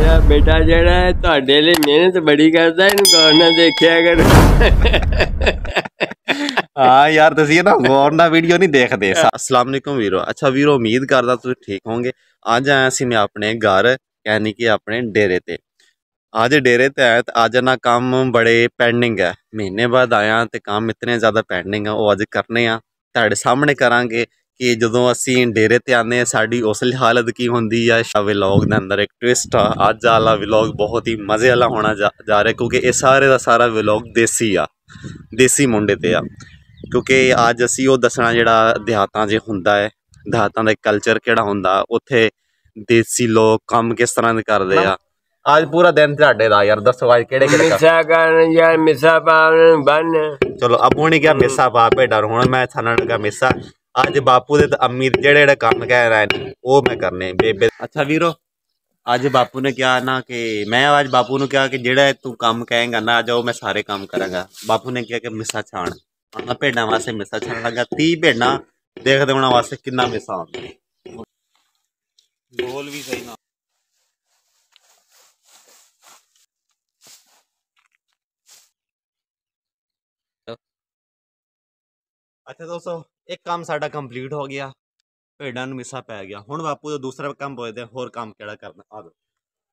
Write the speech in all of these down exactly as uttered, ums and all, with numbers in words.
मेरा बेटा जड़ा है तुहाडे लिए मेहनत बड़ी करता है, इन्हू गौर ना देखिया करो। हाँ यार तुसीं ना गौर ना वीडियो नहीं देखते। अस्सलाम वालेकुम वीरो। अच्छा वीरो उम्मीद करदा तुसीं ठीक होंगे। अज आया सी मैं अपने घर यानी कि अपने डेरे ते। अज डेरे ते आया ते अज ना काम बड़े पेंडिंग है। महीने बाद आया ते काम इतने ज़्यादा पेंडिंग है वो अज करने आ तुहाडे सामने करांगे कि जदों असीं डेरे ते आने साडी उसली हालत की होंदी है। व्लॉग दे अंदर एक ट्विस्ट आ। अज वाला व्लॉग बहुत ही मज़े वाला होना जा, जा रहा क्योंकि ये सारे का सारा व्लॉग देसी आ, देसी मुंडे ते आ। क्योंकि अज असीं वो दसना जिहड़ा देहातां 'च हुंदा है, देहातां दा कल्चर किहड़ा हुंदा, उत्थे देसी लोग काम किस तरह दे करदे आ। आज पूरा दिन तुहाडे दा यार दसो अज किहड़े किहड़े मिसा करन यार मिसा पावन बन। चलो अबू ने क्या मिसा पा भेडा हुण मैं थाना लगा मिसा। अज बापू दे ते अम्मी दे जेहड़े जेहड़े कम्म कह रहे हैं वो मैं करने बेबे। अच्छा वीरो अज बापू ने कहा ना कि मैं अज बापू ने कहा कि जेड़ा तू काम कहेगा ना आज मैं सारे काम करांगा। बापू ने कहा कि मिसा छाण। मैं भेडा वास्ते मिसा छाण लगा। तीह भेडा देखते होने वास्ते कितना मिसा आंदा। बोल भी सही ना। अच्छा दोस्तों एक काम साडा कंप्लीट हो गया, भेडा नूं मिसा पै गया। हुण बापू दा दूसरा काम पुछदे होर काम किहड़ा करना। आ दो।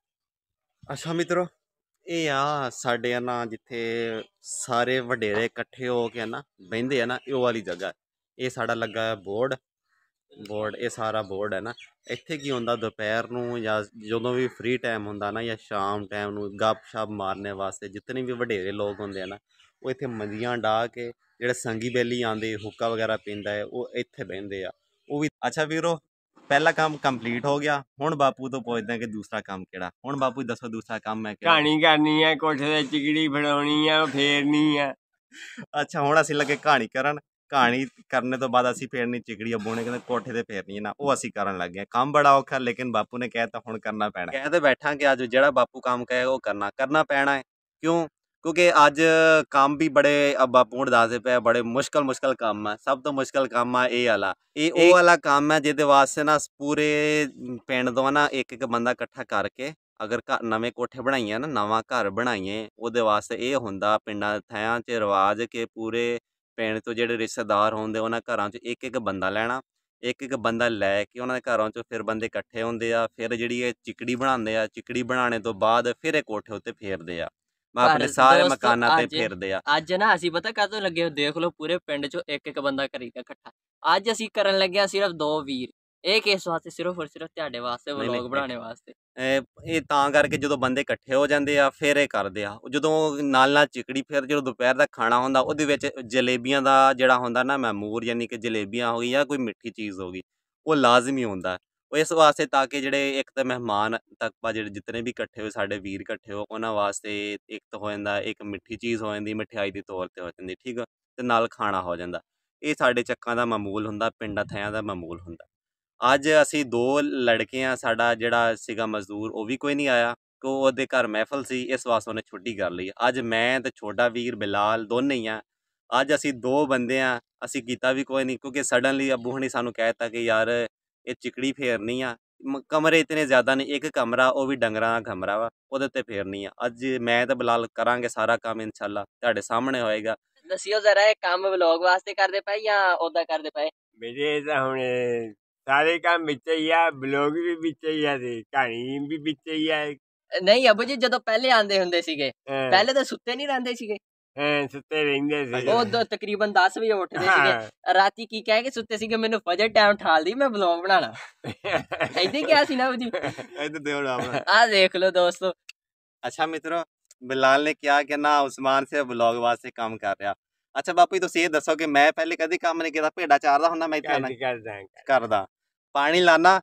अच्छा मित्रों ये आ साडे ना जिथे सारे वडेरे इकट्ठे हो के ना बहिंदे है ना ये वाली जगह। ये साडा लगा है बोर्ड बोर्ड ये सारा बोर्ड है ना। इत्थे की होंदा दोपहर नूं या जदों भी फ्री टाइम होंदा ना या शाम टाइम नूं गप शप मारने वास्ते जितने भी वडेरे लोग होंदे ना वो इत्थे मंजियां डाह के जेह्ड़े संगी बेली आंदे हुक्का वगैरह पींदा है वो इत्थे बहिंदे आ वो भी। अच्छा वीरो पहला काम कंप्लीट हो गया। हुण बापू तो पुछदे कि दूसरा काम केड़ा। हुण बापू दसो दूसरा काम है केड़ा। कहानी करनी है, कोठे ते चिकड़ी फड़ाउणी है, फेरनी है। अच्छा हुण असीं लगे कहानी करन। कहानी करने तो बाद असीं फेरनी चिकड़ी। अब्बू ने कहंदे कोठे ते फेरनी है ना वो असीं करन लग गए। काम बड़ा औखा लेकिन बापू ने कहता हुण करना पैना। कह ते बैठा कि अज जेड़ा बापू काम कहे वो करना करना पैना है। क्यों क्योंकि अज काम भी बड़े बापू हुण दसदे पे बड़े मुश्किल मुश्किल काम है। सब तो मुश्किल काम है ये वाला। ये वो वाला काम है जिहदे वास्ते ना पूरे पिंड तो ना एक एक बंदा इकट्ठा करके अगर घर नवें कोठे बनाइए ना नवां घर बनाइए ਉਹਦੇ वास्ते ये ਹੁੰਦਾ ਪਿੰਡਾਂ ਥਾਂ 'ਚ ਰਿਵਾਜ ਕਿ ਪੂਰੇ ਪਿੰਡ ਤੋਂ ਜਿਹੜੇ ਰਿਸ਼ਤੇਦਾਰ ਹੁੰਦੇ ਉਹਨਾਂ ਘਰਾਂ 'ਚ ਇੱਕ ਇੱਕ ਬੰਦਾ ਲੈਣਾ। ਇੱਕ ਇੱਕ ਬੰਦਾ ਲੈ ਕੇ ਉਹਨਾਂ ਦੇ ਘਰਾਂ 'ਚੋਂ ਫਿਰ ਬੰਦੇ ਇਕੱਠੇ ਹੁੰਦੇ ਆ। ਫਿਰ ਜਿਹੜੀ ਇਹ ਚਿਕੜੀ ਬਣਾਉਂਦੇ ਆ ਚਿਕੜੀ ਬਣਾਉਣੇ ਤੋਂ ਬਾਅਦ ਫਿਰ ਇਹ ਕੋਠੇ ਉੱਤੇ ਫੇਰਦੇ ਆ। ਮੈਂ ਆਪਣੇ ਸਾਰੇ ਮਕਾਨਾਂ ਤੇ ਫੇਰਦੇ ਆ। ਅੱਜ ਨਾ ਅਸੀਂ ਪਤਾ ਕਾਹਤੋਂ ਲੱਗੇ ਦੇਖ ਲਓ ਪੂਰੇ ਪਿੰਡ 'ਚੋਂ ਇੱਕ ਇੱਕ ਬੰਦਾ ਕਰੀਦਾ ਇਕੱਠਾ। ਅੱਜ ਅਸੀਂ ਕਰਨ ਲੱਗੇ ਆ ਸਿਰਫ ਦੋ ਵੀਰ। ਇਹ ਕਿਸ ਵਾਸਤੇ ਸਿਰਫ ਔਰ ਸਿਰਫ ਤੁਹਾਡੇ ਵਾਸਤੇ ਵਲੌਗ ਬਣਾਉਣੇ ਵਾਸਤੇ। ਇਹ ਤਾਂ ਕਰਕੇ ਜਦੋਂ ਬੰਦੇ ਇਕੱਠੇ ਹੋ ਜਾਂਦੇ ਆ ਫਿਰ ਇਹ ਕਰਦੇ ਆ। ਜਦੋਂ ਨਾਲ ਨਾਲ ਚਿਕੜੀ ਫਿਰ ਜਦੋਂ ਦੁਪਹਿਰ ਦਾ ਖਾਣਾ ਹੁੰਦਾ ਉਹਦੇ ਵਿੱਚ ਜਲੇਬੀਆਂ ਦਾ ਜਿਹੜਾ ਹੁੰਦਾ ਨਾ ਮੈਮੂਰ ਯਾਨੀ ਕਿ ਜਲੇਬੀਆਂ ਹੋ ਗਈ ਜਾਂ ਕੋਈ ਮਿੱਠੀ ਚੀਜ਼ ਹੋ ਗਈ ਉਹ ਲਾਜ਼ਮੀ ਹੁੰਦਾ। ਉਹ ਇਸ ਵਾਸਤੇ ਤਾਂ ਕਿ ਜਿਹੜੇ ਇੱਕ ਤਾਂ ਮਹਿਮਾਨ ਤੱਕ ਜਿਹੜੇ ਜਿਤਨੇ ਵੀ ਇਕੱਠੇ ਹੋਏ ਸਾਡੇ ਵੀਰ ਇਕੱਠੇ ਹੋ ਉਹਨਾਂ ਵਾਸਤੇ ਇੱਕ ਤਾਂ ਹੋ ਜਾਂਦਾ ਇੱਕ ਮਿੱਠੀ ਚੀਜ਼ ਹੋ ਜਾਂਦੀ ਮਿਠਾਈ ਦੇ ਤੌਰ 'ਤੇ ਹੋ ਜਾਂਦੀ ਠੀਕ ਆ ਅਤੇ ਨਾਲ ਖਾਣਾ ਹੋ ਜਾਂਦਾ। ਇਹ ਸਾਡੇ ਚੱਕਾਂ ਦਾ ਮਾਮੂਲ ਹੁੰਦਾ ਪਿੰਡਾਂ ਥਾਂ ਦਾ ਮਾਮੂਲ ਹੁੰਦਾ। ਅੱਜ ਅਸੀਂ ਦੋ ਲੜਕੇ ਆ ਸਾਡਾ ਜਿਹੜਾ ਸੀਗਾ ਮਜ਼ਦੂਰ ਉਹ ਵੀ ਕੋਈ ਨਹੀਂ ਆਇਆ ਕਿ ਉਹਦੇ ਘਰ ਮਹਿਫਲ ਸੀ ਇਸ ਵਾਸਤੇ ਉਹਨੇ ਛੁੱਟੀ ਕਰ ਲਈ। ਅੱਜ ਮੈਂ ਅਤੇ ਛੋਟਾ ਵੀਰ ਬਿਲਾਲ ਦੋਨੇ ਹੀ ਆ। ਅੱਜ ਅਸੀਂ ਦੋ ਬੰਦੇ ਆ ਅਸੀਂ ਕੀਤਾ ਵੀ ਕੋਈ ਨਹੀਂ ਕਿਉਂਕਿ ਸਡਨਲੀ ਅੱਬੂ ਹਣੀ ਸਾਨੂੰ ਕਹਿ ਦਿੱਤਾ ਕਿ ਯਾਰ ਇਹ ਚਿਕੜੀ ਫੇਰਨੀ ਆ। ਕਮਰੇ ਇਤਨੇ ਜ਼ਿਆਦਾ ਨਹੀਂ ਇੱਕ ਕਮਰਾ ਉਹ ਵੀ ਡੰਗਰਾਂ ਦਾ ਕਮਰਾ ਵਾ ਉਹਦੇ 'ਤੇ ਫੇਰਨੀ ਆ। ਅੱਜ ਮੈਂ ਅਤੇ ਬਿਲਾਲ ਕਰਾਂਗੇ ਸਾਰਾ ਕੰਮ ਇਨਸ਼ਾਅੱਲਾ ਤੁਹਾਡੇ ਸਾਹਮਣੇ ਹੋਏਗਾ। ਦੱਸਿਓ ਜ਼ਰਾ ਇਹ ਕੰਮ ਵਲੌਗ ਵਾਸਤੇ ਕਰਦੇ ਪਏ ਜਾਂ ਉੱਦਾਂ ਕਰਦੇ ਪਏ। ਮੇਰੇ ਤਾਂ ਹੁਣ ਸਾਰੇ ਕੰਮ ਵਿੱਚ ਹੀ ਆ, ਬਲੌਗ ਵੀ ਵਿੱਚ ਹੀ ਆ ਤੇ ਕਹਾਣੀ ਵੀ ਵਿੱਚ ਹੀ ਆ। ਨਹੀਂ ਅੱਬੂ ਜੀ ਜਦੋਂ ਪਹਿਲੇ ਆਂਦੇ ਹੁੰਦੇ ਸੀਗੇ ਪਹਿਲੇ ਤਾਂ ਸੁੱਤੇ ਨਹੀਂ ਰਹਿੰਦੇ ਸੀਗੇ। ਹਾਂ ਸੁੱਤੇ ਰਹਿੰਦੇ ਸੀ ਉਹ ਤਕਰੀਬਨ ਦਸ ਵਜੇ ਉੱਠਦੇ ਸੀਗੇ। ਰਾਤੀ ਕੀ ਕਹਿ ਕੇ ਸੁੱਤੇ ਸੀਗੇ ਮੈਨੂੰ ਫਜਰ ਟਾਈਮ ਠਾਲਦੀ ਮੈਂ ਵਲੌਗ ਬਣਾਣਾ। ਏਦਾਂ ਕਿਹਾ ਸੀ ਨਾ ਜੀ। ਆਹ ਦੇਖ ਲਓ ਦੋਸਤੋ। ਅੱਛਾ ਮਿੱਤਰੋ ਬਿਲਾਲ ਨੇ ਕਿਹਾ ਕਿ ਨਾ ਉਸਮਾਨ ਸੇ ਵਲੌਗ ਵਾਸਤੇ ਕੰਮ ਕਰ ਰਿਹਾ। ਅੱਛਾ ਬਾਪੂ ਤੁਸੀਂ ਇਹ ਦੱਸੋ ਕਿ ਮੈਂ ਪਹਿਲੇ ਕਦੀ ਕੰਮ ਨਹੀਂ ਕੀਤਾ ਭੇਡਾਂ ਚਾਰਦਾ ਹੁੰਦਾ ਮੈਂ ਇੱਥੇ ਕਰਦਾ ਪਾਣੀ ਲਾਣਾ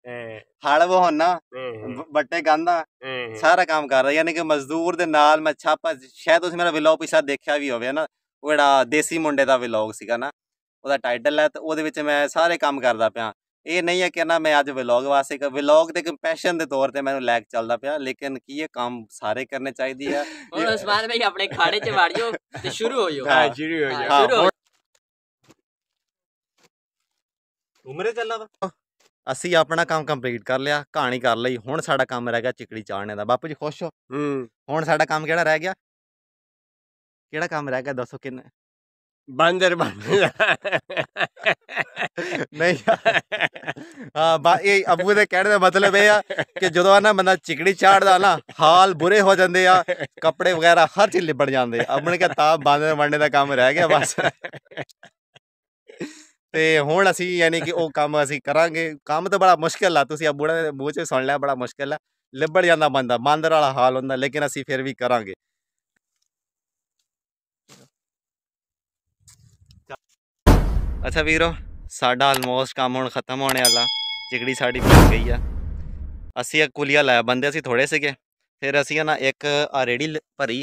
ਹਲ ਵਹਾਉਣਾ ਬੱਟੇ ਗਾਂਦਾ ਸਾਰਾ ਕੰਮ ਕਰਦਾ ਯਾਨੀ ਕਿ ਮਜ਼ਦੂਰ ਦੇ ਨਾਲ ਮੈਂ ਛਾਪਾ ਸ਼ਾਇਦ ਤੁਸੀਂ ਮੇਰਾ ਵਲੌਗ ਪਿਛਾ ਦੇਖਿਆ ਵੀ ਹੋਵੇ ਨਾ ਉਹ ਜਿਹੜਾ ਦੇਸੀ ਮੁੰਡੇ ਦਾ ਵਲੌਗ ਸੀਗਾ ਨਾ ਉਹਦਾ ਟਾਈਟਲ ਹੈ ਤੇ ਉਹਦੇ ਵਿੱਚ ਮੈਂ ਸਾਰੇ ਕੰਮ ਕਰਦਾ ਪਿਆ। ਇਹ ਨਹੀਂ ਹੈ ਕਿ ਨਾ ਮੈਂ ਅੱਜ ਵਲੌਗ ਵਾਸਤੇ ਵਲੌਗ ਤੇ ਇੱਕ ਪੈਸ਼ਨ ਦੇ ਤੌਰ ਤੇ ਮੈਨੂੰ ਲੈ ਕੇ ਚੱਲਦਾ ਪਿਆ ਲੇਕਿਨ ਕੀ ਇਹ ਕੰਮ ਸਾਰੇ ਕਰਨੇ ਚਾਹੀਦੀ ਹੈ। ਹੁਣ ਉਸਮਾਨ ਭਾਈ ਆਪਣੇ ਖਾੜੇ 'ਚ ਵੜ ਜਾਓ ਤੇ ਸ਼ੁਰੂ ਹੋ ਜਾਓ। ਹਾਂ ਸ਼ੁਰੂ ਹੋ ਜਾਓ। ਉਮਰੇ ਚੱਲਾ ਵਾ ਅਸੀਂ ਆਪਣਾ ਕੰਮ ਕੰਪਲੀਟ ਕਰ ਲਿਆ, ਕਹਾਣੀ ਕਰ ਲਈ। ਹੁਣ ਸਾਡਾ ਕੰਮ ਰਹਿ ਗਿਆ ਚਿਕੜੀ ਚਾੜਨੇ ਦਾ। ਬਾਪੂ ਜੀ ਖੁਸ਼ ਹੋ? ਹੂੰ ਹੁਣ ਸਾਡਾ ਕੰਮ ਕਿਹੜਾ ਰਹਿ ਗਿਆ? ਕਿਹੜਾ ਕੰਮ ਰਹਿ ਗਿਆ ਦੱਸੋ? ਕਿੰਨੇ ਬਾਂਦਰ ਬਾਂਦਰ ਨਹੀਂ ਹਾਂ ਬਾ ਇਹ ਅੱਬੂ ਦੇ ਕਹਿਣ ਦਾ ਮਤਲਬ ਇਹ ਆ ਕਿ ਜਦੋਂ ਆ ਨਾ ਬੰਦਾ ਚਿਕੜੀ ਚਾੜਦਾ ਨਾ ਹਾਲ ਬੁਰੇ ਹੋ ਜਾਂਦੇ ਆ, ਕੱਪੜੇ ਵਗੈਰਾ ਹਰ ਚੀਜ਼ ਲਿਬੜ ਜਾਂਦੇ ਆ। ਆਪਣੇ ਕਿਹਾ ਤਾਂ ਬਾਂਦਰ ਬਣਨੇ ਦਾ ਕੰਮ ਰਹਿ ਗਿਆ ਬਸ। ਤੇ ਹੁਣ ਅਸੀਂ ਯਾਨੀ ਕਿ ਉਹ ਕੰਮ ਅਸੀਂ ਕਰਾਂਗੇ। ਕੰਮ ਤਾਂ ਬੜਾ ਮੁਸ਼ਕਿਲ ਆ, ਤੁਸੀਂ ਅੱਬੂ ਦੇ ਮੂੰਹ 'ਚ ਸੁਣ ਲਿਆ, ਬੜਾ ਮੁਸ਼ਕਿਲ ਆ, ਲਿਬੜ ਜਾਂਦਾ ਬੰਦਾ, ਬਾਂਦਰ ਵਾਲਾ ਹਾਲ ਹੁੰਦਾ, ਲੇਕਿਨ ਅਸੀਂ ਫਿਰ ਵੀ ਕਰਾਂਗੇ। ਅੱਛਾ ਵੀਰੋ, ਸਾਡਾ ਆਲਮੋਸਟ ਕੰਮ ਹੁਣ ਖਤਮ ਹੋਣੇ ਵਾਲਾ। ਚਿਕੜੀ ਸਾਡੀ ਮਿਲ ਗਈ ਆ। ਅਸੀਂ ਇੱਕ ਕੁਲੀਆ ਲਾਇਆ, ਬੰਦੇ ਅਸੀਂ ਥੋੜ੍ਹੇ ਸੀਗੇ। ਫਿਰ ਅਸੀਂ ਨਾ ਇੱਕ ਆ ਰੇਹੜੀ ਭਰੀ,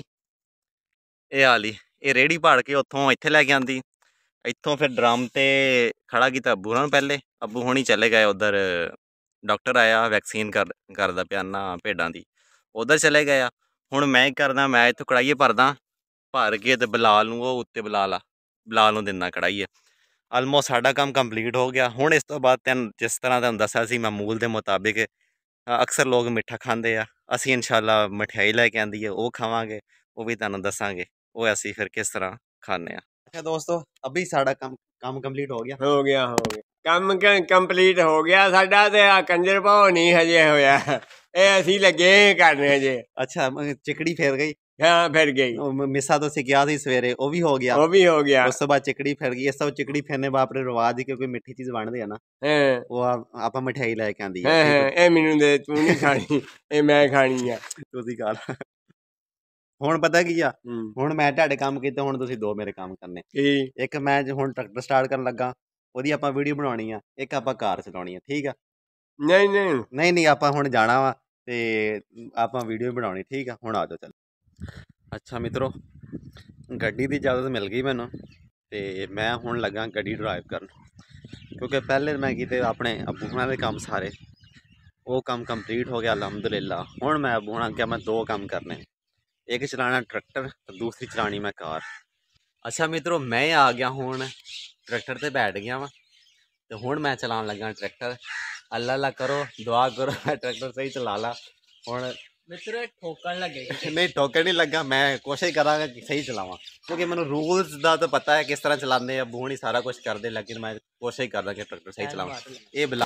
ਇਹ ਵਾਲੀ ਇਹ ਰੇਹੜੀ ਭਾੜ ਕੇ ਉੱਥੋਂ ਇੱਥੇ ਲੈ ਕੇ ਆਂਦੀ। ਇੱਥੋਂ ਫਿਰ ਡਰਮ 'ਤੇ ਖੜਾ ਕੀਤਾ ਅੱਬੂ ਹੋਰਾਂ ਨੂੰ। ਪਹਿਲੇ ਅੱਬੂ ਹੋਣੀ ਚਲੇ ਗਏ ਉੱਧਰ, ਡਾਕਟਰ ਆਇਆ ਵੈਕਸੀਨ ਕਰ ਕਰਦਾ ਪਿਆ ਨਾ ਭੇਡਾਂ ਦੀ, ਉੱਧਰ ਚਲੇ ਗਏ ਆ। ਹੁਣ ਮੈਂ ਹੀ ਕਰਦਾ, ਮੈਂ ਇੱਥੋਂ ਕੜਾਈਏ ਭਰਦਾ, ਭਰ ਕੇ ਅਤੇ ਬਲਾਲ ਨੂੰ ਉਹ ਉੱਤੇ ਬੁਲਾ ਲਾ, ਬਲਾਲ ਨੂੰ ਦਿੰਦਾ ਕੜਾਈਏ। ਆਲਮੋਸਟ ਸਾਡਾ ਕੰਮ ਕੰਪਲੀਟ ਹੋ ਗਿਆ। ਹੁਣ ਇਸ ਤੋਂ ਬਾਅਦ ਤੈਨੂੰ ਜਿਸ ਤਰ੍ਹਾਂ ਤੁਹਾਨੂੰ ਦੱਸਿਆ ਸੀ ਮਾਮੂਲ ਦੇ ਮੁਤਾਬਿਕ ਅਕਸਰ ਲੋਕ ਮਿੱਠਾ ਖਾਂਦੇ ਆ, ਅਸੀਂ ਇਨਸ਼ਾਅੱਲਾ ਮਠਿਆਈ ਲੈ ਕੇ ਆਂਦੀ ਹੈ, ਉਹ ਖਾਵਾਂਗੇ, ਉਹ ਵੀ ਤੁਹਾਨੂੰ ਦੱਸਾਂਗੇ ਉਹ ਅਸੀਂ ਫਿਰ ਕਿਸ ਤਰ੍ਹਾਂ ਖਾਂਦੇ ਆ। ਅੱਛਾ ਦੋਸਤੋ, ਅਭੀ ਸਾਡਾ ਕੰਮ ਕੰਮ ਕੰਪਲੀਟ ਹੋ ਗਿਆ ਹੋ ਗਿਆ ਹੋ ਗਿਆ ਕੰਮ ਕੰਪਲੀਟ ਹੋ ਗਿਆ ਸਾਡਾ। ਤੇ ਆ ਕੰਜਰ ਭਾਉ ਨਹੀਂ ਹਜੇ ਹੋਇਆ, ਇਹ ਅਸੀਂ ਲੱਗੇ ਕਰਨੇ ਹਜੇ। ਅੱਛਾ ਚਿਕੜੀ ਫੇਰ ਗਈ? ਹਾਂ ਫਿਰ ਗਈ। ਮਿੱਸਾ ਤੁਸੀਂ ਕਿਹਾ ਸੀ ਸਵੇਰੇ, ਉਹ ਵੀ ਹੋ ਗਿਆ? ਉਹ ਵੀ ਹੋ ਗਿਆ। ਉਸ ਤੋਂ ਬਾਅਦ ਚਿਕੜੀ ਫਿਰ ਗਈ। ਇਸ ਤੋਂ ਚਿਕੜੀ ਫਿਰਨੇ ਬਾਅਦ ਆਪਣੇ ਰਿਵਾਜ ਦੀ ਕੋਈ ਮਿੱਠੀ ਚੀਜ਼ ਬਣਦੇ ਆ ਨਾ, ਉਹ ਆਪਾਂ ਮਠਿਆਈ ਲੈ ਕੇ ਆਂਦੀ ਹੈ। ਇਹ ਮੈਨੂੰ ਦੇ, ਤੂੰ ਨਹੀਂ ਖਾਣੀ, ਇਹ ਮੈਂ ਖਾਣੀ ਆ। ਤੁਸੀਂ ਖਾ ਲਾ। ਹੁਣ ਪਤਾ ਕੀ ਆ, ਹੁਣ ਮੈਂ ਤੁਹਾਡੇ ਕੰਮ ਕੀਤੇ, ਹੁਣ ਤੁਸੀਂ ਦੋ ਮੇਰੇ ਕੰਮ ਕਰਨੇ। ਇੱਕ ਮੈਂ ਹੁਣ ਟਰੈਕਟਰ ਸਟਾਰਟ ਕਰਨ ਲੱਗਾ, ਉਹਦੀ ਆਪਾਂ ਵੀਡੀਓ ਬਣਾਉਣੀ ਆ। ਇੱਕ ਆਪਾਂ ਕਾਰ ਚਲਾਉਣੀ ਆ, ਠੀਕ ਆ? ਨਹੀਂ ਨਹੀਂ ਨਹੀਂ ਨਹੀਂ ਆਪਾਂ ਹੁਣ ਜਾਣਾ ਵਾ ਤੇ ਆਪਾਂ ਵੀਡੀਓ ਬਣਾਉਣੀ, ਠੀਕ ਆ? ਹੁਣ ਆ ਜਾਓ ਚੱਲ। ਅੱਛਾ ਮਿੱਤਰੋ, ਗੱਡੀ ਦੀ ਇਜਾਜ਼ਤ ਮਿਲ ਗਈ ਮੈਨੂੰ, ਤੇ ਮੈਂ ਹੁਣ ਲੱਗਾ ਗੱਡੀ ਡਰਾਈਵ ਕਰਨ। ਕਿਉਂਕਿ ਪਹਿਲੇ ਮੈਂ ਕੀਤੇ ਆਪਣੇ ਅੱਬੂ ਹੁਣਾਂ ਦੇ ਕੰਮ ਸਾਰੇ, ਉਹ ਕੰਮ ਕੰਪਲੀਟ ਹੋ ਗਿਆ ਅਲਹਮਦੁਲਿਲਾ। ਹੁਣ ਮੈਂ ਅੱਬੂ ਹੁਣਾਂ ਕਿਹਾ ਮੈਂ ਦੋ ਕੰਮ ਕਰਨੇ, ਇੱਕ ਚਲਾਉਣਾ ਟਰੈਕਟਰ ਤੇ ਦੂਸਰੀ ਚਲਾਉਣੀ ਮੈਂ ਕਾਰ। ਅੱਛਾ ਮਿੱਤਰੋ, ਮੈਂ ਆ ਗਿਆ ਹੁਣ ਟਰੈਕਟਰ 'ਤੇ ਬੈਠ ਗਿਆ ਵਾ, ਤੇ ਹੁਣ ਮੈਂ ਚਲਾਉਣ ਲੱਗਾ ਟਰੈਕਟਰ। ਅੱਲਾ ਅੱਲਾ ਕਰੋ, ਦੁਆ ਕਰੋ ਮੈਂ ਟਰੈਕਟਰ ਸਹੀ ਚਲਾ ਲਾ। ਹੁਣ ਮਿੱਤਰੋ ਠੋਕਣ ਲੱਗੇ ਨਹੀਂ, ਠੋਕਣ ਨਹੀਂ ਲੱਗਾ, ਮੈਂ ਕੋਸ਼ਿਸ਼ ਕਰਾਂਗਾ ਕਿ ਸਹੀ ਚਲਾਵਾਂ, ਕਿਉਂਕਿ ਮੈਨੂੰ ਰੂਲਸ ਦਾ ਤਾਂ ਪਤਾ ਹੈ ਕਿਸ ਤਰ੍ਹਾਂ ਚਲਾਉਂਦੇ ਆ, ਬੂਹਣੀ ਸਾਰਾ ਕੁਝ ਕਰਦੇ, ਲੇਕਿਨ ਮੈਂ ਕੋਸ਼ਿਸ਼ ਕਰਦਾ ਕਿ ਟਰੈਕਟਰ ਸਹੀ ਚਲਾਵਾਂ। ਇਹ ਬਲਾ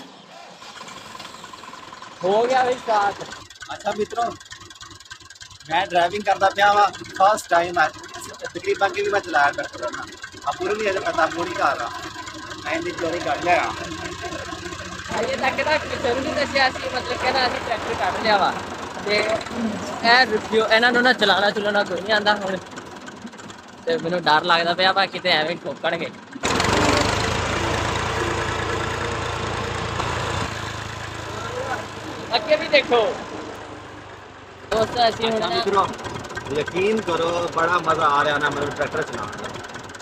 ਹੋ ਗਿਆ ਵੀ ਸਟਾਰਟ। ਅੱਛਾ ਮਿੱਤਰੋ, ਮੈਂ ਡਰਾਈਵਿੰਗ ਕਰਦਾ ਪਿਆ ਵਾ, ਫਸਟ ਟਾਈਮ ਹੈ ਤਕਰੀਬਨ ਕਿ ਵੀ ਮੈਂ ਚਲਾਇਆ ਟਰੈਕਟਰ ਨਾ। ਆਪੂ ਨੂੰ ਵੀ ਅਜੇ ਪਤਾ, ਆਪੂ ਨਹੀਂ ਕਰ ਰਹਾ, ਮੈਂ ਇਹਦੀ ਚੋਰੀ ਕਰ ਲਿਆ। ਅਜੇ ਤੱਕ ਨਾ ਕਿਸੇ ਨੂੰ ਨਹੀਂ ਦੱਸਿਆ ਸੀ, ਮਤਲਬ ਕਿ ਨਾ ਅਸੀਂ ਟਰੈਕਟਰ ਕੱਢ ਲਿਆ ਵਾ, ਤੇ ਇਹ ਰਿਵਿਊ ਇਹਨਾਂ ਨੂੰ ਨਾ ਚਲਾਉਣਾ ਚੁਲਾਉਣਾ ਕੋਈ ਨਹੀਂ ਆਉਂਦਾ ਹੁਣ, ਤੇ ਮੈਨੂੰ ਡਰ ਲੱਗਦਾ ਪਿਆ ਵਾ ਕਿਤੇ ਐਵੇਂ ਠੋਕਣਗੇ। ਅੱਗੇ ਵੀ ਦੇਖੋ ਦੋਸਤ, ਅਸੀਂ ਹੁਣ ਮਿੱਤਰੋ ਯਕੀਨ ਕਰੋ ਬੜਾ ਮਜ਼ਾ ਆ ਰਿਹਾ ਨਾ ਮੈਨੂੰ ਟਰੈਕਟਰ ਚਲਾਉਣ ਦਾ।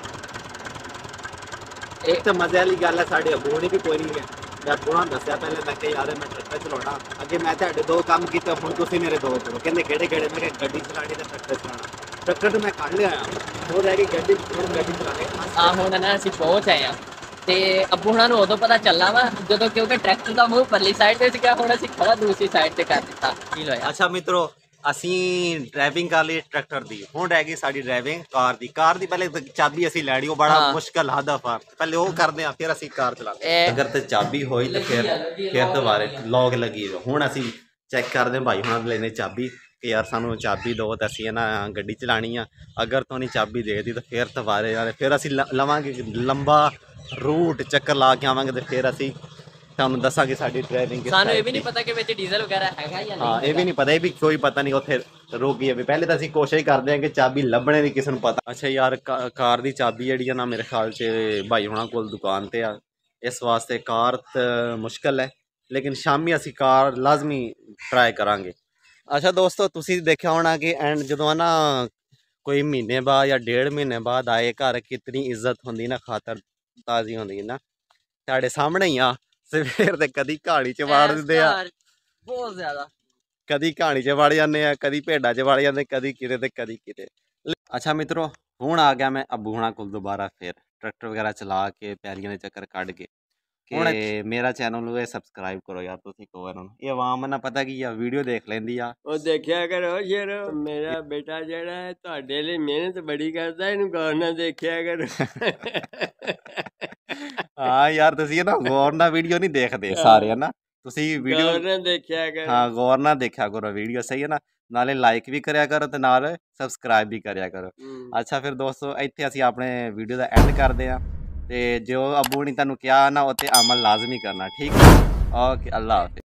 ਇੱਕ ਤਾਂ ਮਜ਼ੇ ਵਾਲੀ ਗੱਲ ਹੈ, ਸਾਡੇ ਅੱਬੂ ਨੇ ਵੀ ਕੋਈ ਨਹੀਂ ਹੈ, ਮੈਂ ਥੋੜ੍ਹਾ ਦੱਸਿਆ ਪਹਿਲੇ, ਮੈਂ ਕਿਹਾ ਯਾਰ ਮੈਂ ਟਰੈਕਟਰ ਚਲਾਉਣਾ। ਅੱਗੇ ਮੈਂ ਤੁਹਾਡੇ ਦੋ ਕੰਮ ਕੀਤੇ, ਹੁਣ ਤੁਸੀਂ ਮੇਰੇ ਦੋ ਕਰੋ। ਕਹਿੰਦੇ ਕਿਹੜੇ ਕਿਹੜੇ? ਮੈਂ ਕਿਹਾ ਗੱਡੀ ਚਲਾਉਣੀ ਤੇ ਟਰੈਕਟਰ ਚਲਾਉਣਾ। ਟਰੈਕਟਰ ਤਾਂ ਮੈਂ ਕੱਢ ਲਿਆ, ਹੋ ਰਹਿ ਗਈ ਗੱਡੀ, ਹੁਣ ਗੱਡੀ ਚਲਾਉਣੀ। ਆ ਹੁਣ ਨਾ ਅਸੀਂ ਪਹੁੰਚ ਆਏ ਹਾਂ, ਤੇ ਅੱਬੂ ਹੁਣਾਂ ਨੂੰ ਉਦੋਂ ਪਤਾ ਚੱਲਾ ਵਾ ਜਦੋਂ, ਕਿਉਂਕਿ ਟਰੈਕਟਰ ਦਾ ਮੂੰਹ ਪਰਲੀ ਸਾਈਡ ਤੇ ਸੀਗਾ, ਹੁਣ ਅਸੀਂ ਖੜਾ ਦੂਸਰੀ ਸਾਈਡ ਤੇ ਕਰ ਦਿੱਤਾ। ਕੀ ਹੋਇਆ? ਅੱਛਾ ਮਿੱਤਰੋ, ਅਸੀਂ ਡਰਾਈਵਿੰਗ ਕਰ ਲਈ ਟਰੈਕਟਰ ਦੀ, ਹੁਣ ਰਹਿ ਗਈ ਸਾਡੀ ਡਰਾਈਵਿੰਗ ਕਾਰ ਦੀ। ਕਾਰ ਦੀ ਪਹਿਲੇ ਚਾਬੀ ਅਸੀਂ ਲੈਣੀ, ਉਹ ਬੜਾ ਮੁਸ਼ਕਲ ਹਦਫ ਆ, ਪਹਿਲੇ ਉਹ ਕਰਦੇ ਆ ਫਿਰ ਅਸੀਂ ਕਾਰ ਚਲਾਉਂਦੇ। ਅਗਰ ਤੇ ਚਾਬੀ ਹੋਈ ਤਾਂ ਫਿਰ ਫਿਰ ਦੁਬਾਰੇ ਲੌਕ ਲੱਗੀ। ਹੁਣ ਅਸੀਂ ਚੈੱਕ ਕਰਦੇ ਭਾਈ ਹੁਣਾਂ ਨੂੰ ਲੈਣੇ ਚਾਬੀ ਕਿ ਯਾਰ ਸਾਨੂੰ ਚਾਬੀ ਦਿਓ ਤਾਂ ਅਸੀਂ ਨਾ ਗੱਡੀ ਚਲਾਉਣੀ ਆ। ਅਗਰ ਤੋਂ ਨਹੀਂ ਚਾਬੀ ਦੇ ਦਿੱਤੀ ਤਾਂ ਫਿਰ ਦੁਬਾਰੇ ਯਾਰ ਫਿਰ ਅਸੀਂ ਲਵਾਂਗੇ ਲੰਬਾ ਰੂਟ, ਚੱਕਰ ਲਾ ਕੇ ਆਵਾਂਗੇ, ਤੇ ਫਿਰ ਅਸੀਂ ਤੁਹਾਨੂੰ ਦੱਸਾਂਗੇ ਸਾਡੀ ਡਰਾਈਵਿੰਗ। ਸਾਨੂੰ ਇਹ ਵੀ ਨਹੀਂ ਪਤਾ ਕਿ ਵਿੱਚ ਡੀਜ਼ਲ ਵਗੈਰਾ ਹੈਗਾ ਜਾਂ ਨਹੀਂ। ਹਾਂ ਇਹ ਵੀ ਨਹੀਂ ਪਤਾ, ਇਹ ਵੀ ਕੋਈ ਪਤਾ ਨਹੀਂ ਉੱਥੇ ਰੋਕੀ ਹੈ। ਪਹਿਲੇ ਤਾਂ ਅਸੀਂ ਕੋਸ਼ਿਸ਼ ਕਰਦੇ ਹਾਂ ਕਿ ਚਾਬੀ ਲੱਭਣੇ ਦੀ ਕਿਸੇ ਨੂੰ ਪਤਾ। ਅੱਛਾ ਯਾਰ, ਕਾਰ ਦੀ ਚਾਬੀ ਜਿਹੜੀ ਆ ਨਾ ਮੇਰੇ ਖਿਆਲ 'ਚ ਭਾਈ ਹੁਣਾਂ ਕੋਲ ਦੁਕਾਨ 'ਤੇ ਆ, ਇਸ ਵਾਸਤੇ ਕਾਰ ਤਾਂ ਮੁਸ਼ਕਿਲ ਹੈ, ਲੇਕਿਨ ਸ਼ਾਮੀ ਅਸੀਂ ਕਾਰ ਲਾਜ਼ਮੀ ਟਰਾਈ ਕਰਾਂਗੇ। ਅੱਛਾ ਦੋਸਤੋ, ਤੁਸੀਂ ਦੇਖਿਆ ਹੋਣਾ ਕਿ ਐਂਡ ਜਦੋਂ ਨਾ ਕੋਈ ਮਹੀਨੇ ਬਾਅਦ ਜਾਂ ਡੇਢ ਮਹੀਨੇ ਬਾਅਦ ਆਏ ਘਰ, ਕਿਤਨੀ ਇੱਜ਼ਤ ਹੁੰਦੀ ਨਾ, ਖਾਤਰ ਤਾਜ਼ੀ ਹੁੰਦੀ ਨਾ। ਤੁਹਾਡੇ ਸਾਹਮਣੇ ਹੀ ਆ, ਸਵੇਰ ਤੇ ਕਦੀ ਕਹਾਣੀ 'ਚ ਵਾੜ ਦਿੰਦੇ ਆ, ਬਹੁਤ ਜ਼ਿਆਦਾ, ਕਦੀ ਕਹਾਣੀ 'ਚ ਵੜ ਜਾਂਦੇ ਆ, ਕਦੀ ਭੇਡਾਂ 'ਚ ਵੜ ਜਾਂਦੇ, ਕਦੀ ਕਿਤੇ ਤੇ ਕਦੀ ਕਿਤੇ। ਅੱਛਾ ਮਿੱਤਰੋ, ਹੁਣ ਆ ਗਿਆ ਮੈਂ ਅੱਬੂ ਹੁਣਾਂ ਕੋਲ ਦੁਬਾਰਾ, ਫਿਰ ਟਰੈਕਟਰ ਵਗੈਰਾ ਚਲਾ ਕੇ ਪੈਲੀਆਂ ਦੇ ਚੱਕਰ ਕੱਢ ਕੇ। ਕਿ ਮੇਰਾ ਚੈਨਲ ਨੂੰ ਇਹ ਸਬਸਕ੍ਰਾਈਬ ਕਰੋ ਯਾਰ ਤੁਸੀਂ ਕਹੋ ਇਹਨਾਂ ਨੂੰ। ਇਹ ਆਵਾਮ ਨਾ ਪਤਾ ਕੀ ਆ ਵੀਡੀਓ ਦੇਖ ਲੈਂਦੀ ਆ। ਉਹ ਦੇਖਿਆ ਕਰੋ ਸ਼ੇਰ, ਮੇਰਾ ਬੇਟਾ ਜਿਹੜਾ ਹੈ ਤੁਹਾਡੇ ਲਈ ਮਿਹਨਤ ਬੜੀ ਕਰਦਾ, ਇਹਨੂੰ ਗੌਰ ਨਾਲ ਦੇਖਿਆ ਕਰੋ। ਹਾਂ ਯਾਰ ਤੁਸੀਂ ਨਾ ਗੌਰ ਨਾਲ ਵੀਡੀਓ ਨਹੀਂ ਦੇਖਦੇ ਸਾਰੇ ਹੈ ਨਾ, ਤੁਸੀਂ ਵੀਡੀਓ ਗੌਰ ਨਾਲ ਦੇਖਿਆ ਕਰੋ। ਹਾਂ ਗੌਰ ਨਾਲ ਦੇਖਿਆ ਕਰੋ ਵੀਡੀਓ, ਸਹੀ ਹੈ ਨਾ। ਨਾਲੇ ਲਾਈਕ ਵੀ ਕਰਿਆ ਕਰੋ ਤੇ ਨਾਲ ਸਬਸਕ੍ਰਾਈਬ ਵੀ ਕਰਿਆ ਕਰੋ। ਅੱਛਾ ਫਿਰ ਦੋਸਤੋ ਇੱਥੇ ਅਸੀਂ ਆਪਣੇ ਵੀਡੀਓ ਦਾ ਐਂਡ ਕਰਦੇ ਹਾਂ, ਤੇ ਜੋ ਅੱਬੂ ਨੇ ਤੁਹਾਨੂੰ ਕਿਹਾ ਨਾ ਉੱਤੇ ਅਮਲ ਲਾਜ਼ਮੀ ਕਰਨਾ, ਠੀਕ ਹੈ। ਓਕੇ, ਅੱਲਾ ਹਾਫਿਜ਼।